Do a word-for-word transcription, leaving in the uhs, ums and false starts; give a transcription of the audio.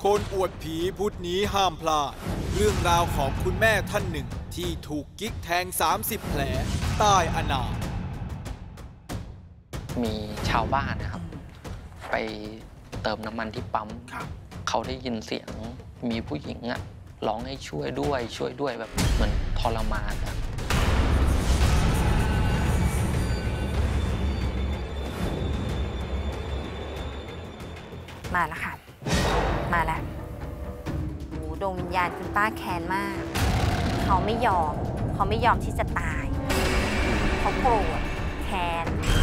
คนอวดผีพุธนี้ห้ามพลาดเรื่องราวของคุณแม่ท่านหนึ่งที่ถูกกิ๊กแทงสามสิบแผลใต้อนาถมีชาวบ้านนะครับไปเติมน้ำมันที่ปั๊มเขาได้ยินเสียงมีผู้หญิงอะร้องให้ช่วยด้วยช่วยด้วยแบบเหมือนทรมานครับมาแล้วค่ะมาแล้วโอ้ดวงวิญญาณคุณป้าแค้นมากเขาไม่ยอมเขาไม่ยอมที่จะตายเขาโกรธแค้น